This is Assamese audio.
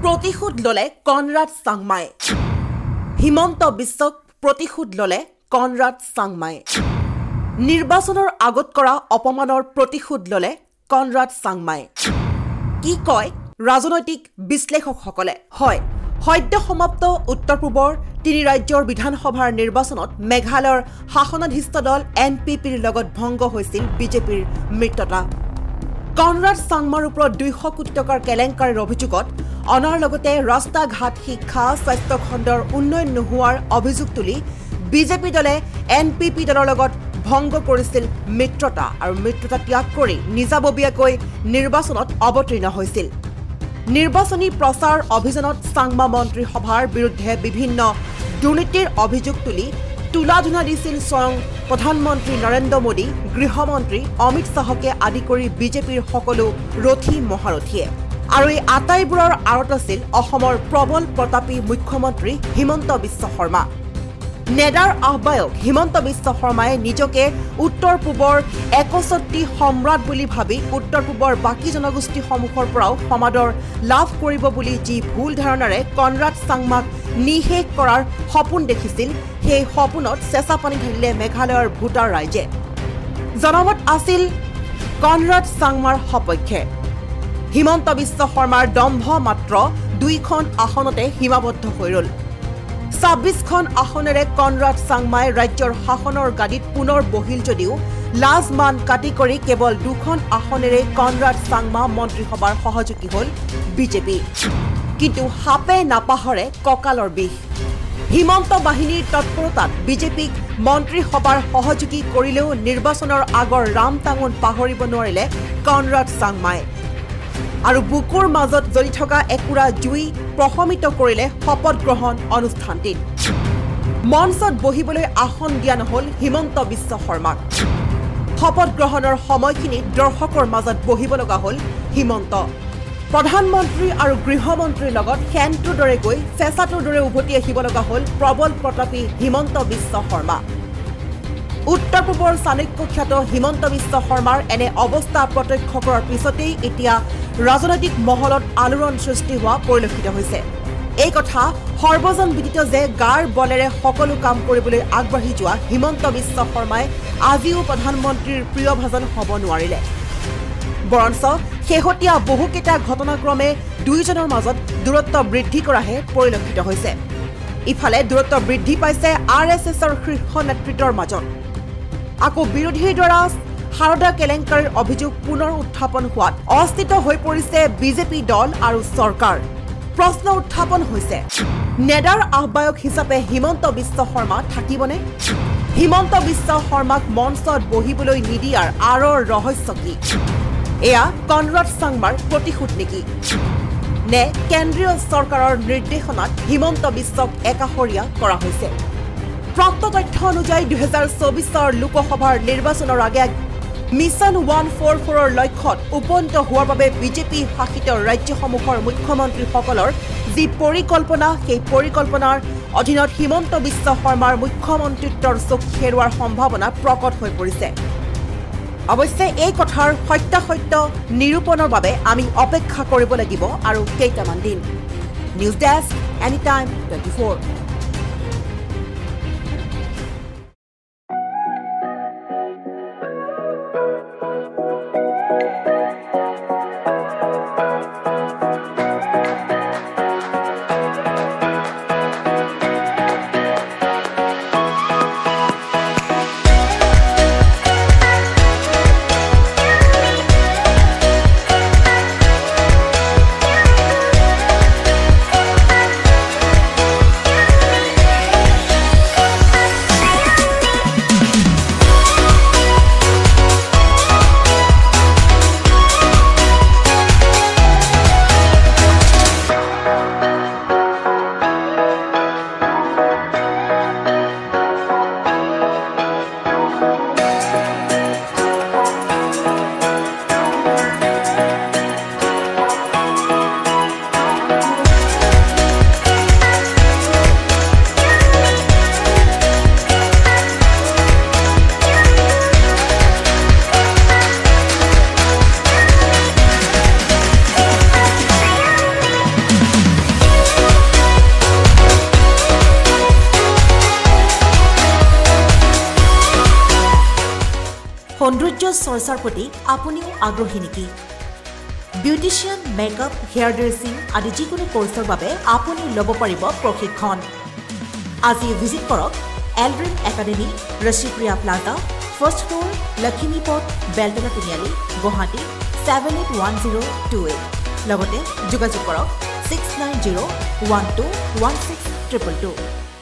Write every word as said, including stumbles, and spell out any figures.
প্ৰতিশোধ ললে কনৰাড চাংমাই হিমন্ত বিশ্বক প্ৰতিশোধ ললে কনৰাড চাংমাই নিৰ্বাচনৰ আগত কৰা অপমানৰ প্ৰতিশোধ ললে কনৰাড চাংমাই কি কয় ৰাজনৈতিক বিশ্লেষকসকলে হয় সদ্য সমাপ্ত উত্তৰ পূবৰ তিনি ৰাজ্যৰ বিধানসভাৰ নিৰ্বাচনত মেঘালয়ৰ শাসনাধিষ্ঠ দল এন পি পিৰ লগত ভংগ হৈছিল বিজেপিৰ মিত্ৰতা কনৰাড চাংমাৰ ওপৰত দুইশ কোটি টকাৰ কেলেংকাৰীৰ অভিযোগত অনাৰ লগতে ৰাস্তা ঘাট শিক্ষা স্বাস্থ্য খণ্ডৰ উন্নয়ন নোহোৱাৰ অভিযোগ তুলি বিজেপি দলে এন পি পি দলৰ লগত ভংগ কৰিছিল মিত্ৰতা আৰু মিত্ৰতা ত্যাগ কৰি নিজাববীয়াকৈ নিৰ্বাচনত অৱতীৰ্ণ হৈছিল নিৰ্বাচনী প্ৰচাৰ অভিযানত চাংমা মন্ত্ৰীসভাৰ বিৰুদ্ধে বিভিন্ন দুৰ্নীতিৰ অভিযোগ তুলি তুলাধুনা দিছিল স্বয়ং প্ৰধানমন্ত্ৰী নৰেন্দ্ৰ মোদী গৃহমন্ত্ৰী অমিত শাহকে আদি কৰি বিজেপিৰ সকলো ৰথী মহাৰথীয়ে আৰু এই আটাইবোৰৰ আঁৰত আছিল অসমৰ প্ৰবল প্ৰতাপী মুখ্যমন্ত্ৰী হিমন্ত বিশ্ব শৰ্মা নেডাৰ আহ্বায়ক হিমন্ত বিশ্ব শৰ্মাই নিজকে উত্তৰ পূবৰ একচত্ৰী সম্ৰাট বুলি ভাবি উত্তৰ পূবৰ বাকী জনগোষ্ঠীসমূহৰ পৰাও সমাদৰ লাভ কৰিব বুলি যি ভুল ধাৰণাৰে কনৰাড চাংমাক নিশেষ কৰাৰ সপোন দেখিছিল সেই সপোনত চেঁচা পানী ঢালিলে মেঘালয়ৰ ভোটাৰ ৰাইজে জনমত আছিল কনৰাড চাংমাৰ সপক্ষে হিমন্ত বিশ্ব শৰ্মাৰ দম্ভ মাত্ৰ দুইখন আসনতে সীমাবদ্ধ হৈ ৰল ছাব্বিছখন আসনেৰে কনৰাড চাংমাই ৰাজ্যৰ শাসনৰ গাদীত পুনৰ বহিল যদিও লাজ মান কাটি কৰি কেৱল দুখন আসনেৰে কনৰাড চাংমা মন্ত্ৰীসভাৰ সহযোগী হ'ল বিজেপি কিন্তু হাপে নাপাহৰে কঁকালৰ বিষ হিমন্ত বাহিনীৰ তৎপৰতাত বিজেপিক মন্ত্ৰীসভাৰ সহযোগী কৰিলেও নিৰ্বাচনৰ আগৰ ৰাম টাঙোন পাহৰিব নোৱাৰিলে কনৰাড চাংমাই আৰু বুকুৰ মাজত জ্বলি থকা একুৰা জুই প্ৰশমিত কৰিলে শপত গ্ৰহণ অনুষ্ঠানটিত মঞ্চত বহিবলৈ আসন দিয়া নহল হিমন্ত বিশ্ব শৰ্মাক শপত গ্ৰহণৰ সময়খিনিত দৰ্শকৰ মাজত বহিব লগা হ'ল হিমন্ত প্ৰধানমন্ত্ৰী আৰু গৃহমন্ত্ৰীৰ লগত সেনটোৰ দৰে গৈ চেঁচাটোৰ দৰে উভতি আহিব লগা হ'ল প্ৰবল প্ৰতাপী হিমন্ত বিশ্ব শৰ্মা উত্তৰ পূবৰ চাণক্যখ্যাত হিমন্ত বিশ্ব শৰ্মাৰ এনে অৱস্থা প্ৰত্যক্ষ কৰাৰ পিছতেই এতিয়া ৰাজনৈতিক মহলত আলোড়ন সৃষ্টি হোৱা পৰিলক্ষিত হৈছে এই কথা সৰ্বজন বিদিত যে গাৰ বলেৰে সকলো কাম কৰিবলৈ আগবাঢ়ি যোৱা হিমন্ত বিশ্ব শৰ্মাই আজিও প্ৰধানমন্ত্ৰীৰ প্ৰিয়ভাজন হ'ব নোৱাৰিলে বৰঞ্চ শেহতীয়া বহুকেইটা ঘটনাক্ৰমে দুয়োজনৰ মাজত দূৰত্ব বৃদ্ধি কৰাহে পৰিলক্ষিত হৈছে ইফালে দূৰত্ব বৃদ্ধি পাইছে আৰ এছ এছৰ শীৰ্ষ নেতৃত্বৰ মাজত আকৌ বিৰোধীৰ দ্বাৰা সাৰদা কেলেংকাৰীৰ অভিযোগ পুনৰ উত্থাপন হোৱাত অস্থিত হৈ পৰিছে বিজেপি দল আৰু চৰকাৰ প্ৰশ্ন উত্থাপন হৈছে নেডাৰ আহ্বায়ক হিচাপে হিমন্ত বিশ্ব শৰ্মা থাকিবনে হিমন্ত বিশ্ব শৰ্মাক মঞ্চত বহিবলৈ নিদিয়াৰ আঁৰৰ ৰহস্য কি এয়া কনৰাড চাংমাৰ প্ৰতিশোধ নেকি নে কেন্দ্ৰীয় চৰকাৰৰ নিৰ্দেশনাত হিমন্ত বিশ্বক একাষৰীয়া কৰা হৈছে প্ৰাপ্ত তথ্য অনুযায়ী দুহেজাৰ চৌবিছৰ লোকসভাৰ নিৰ্বাচনৰ আগে মিছন ওৱান ফ'ৰ ফ'ৰৰ লক্ষ্যত উপনীত হোৱাৰ বাবে বিজেপি শাসিত ৰাজ্যসমূহৰ মুখ্যমন্ত্ৰীসকলৰ যি পৰিকল্পনা সেই পৰিকল্পনাৰ অধীনত হিমন্ত বিশ্ব শৰ্মাৰ মুখ্যমন্ত্ৰীত্বৰ চকী হেৰুৱাৰ সম্ভাৱনা প্ৰকট হৈ পৰিছে অৱশ্যে এই কথাৰ সত্যাসত্য নিৰূপণৰ বাবে আমি অপেক্ষা কৰিব লাগিব আৰু কেইটামান দিন news desk any time twenty four সৌন্দৰ্য চৰ্চাৰ প্ৰতি আপুনিও আগ্ৰহী নেকি বিউটিচিয়ান মেকআপ হেয়াৰ ড্ৰেছিং আদি যিকোনো কোৰ্চৰ বাবে আপুনি ল'ব পাৰিব প্ৰশিক্ষণ আজি ভিজিট কৰক Eldrin academy Rashipriya plaza first floor Lakshmi পথ Beltola Tiniali Guwahati seven eight one zero' two eight লগতে যোগাযোগ কৰক six nine zero' one two one six triple two